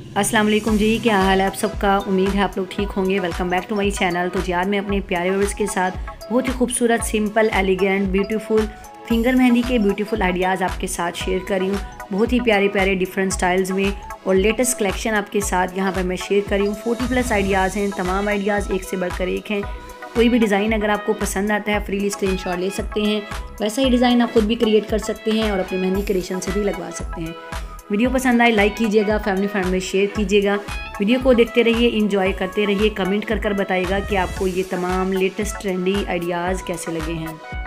अस्सलाम वालेकुम जी, क्या हाल है आप सबका। उम्मीद है आप लोग ठीक होंगे। Welcome back to my channel. तो जी आज मैं अपने प्यारे व्यूअर्स के साथ बहुत ही खूबसूरत, simple, elegant, beautiful finger mehndi के ब्यूटीफुल आइडियाज़ आपके साथ शेयर कर रही हूँ। बहुत ही प्यारे प्यारे डिफरेंट स्टाइल्स में और लेटेस्ट कलेक्शन आपके साथ यहाँ पर मैं शेयर कर रही हूँ। 40+ आइडियाज़ हैं। तमाम आइडियाज़ एक से बढ़कर एक हैं। कोई भी डिज़ाइन अगर आपको पसंद आता है फ्रीली स्क्रीनशॉट ले सकते हैं। वैसा ही डिज़ाइन आप खुद भी क्रिएट कर सकते हैं और अपनी मेहंदी क्रिएशन से भी लगवा सकते हैं। वीडियो पसंद आए लाइक कीजिएगा, फैमिली फ्रेंड में शेयर कीजिएगा। वीडियो को देखते रहिए, इंजॉय करते रहिए। कमेंट कर बताइएगा कि आपको ये तमाम लेटेस्ट ट्रेंडी आइडियाज़ कैसे लगे हैं।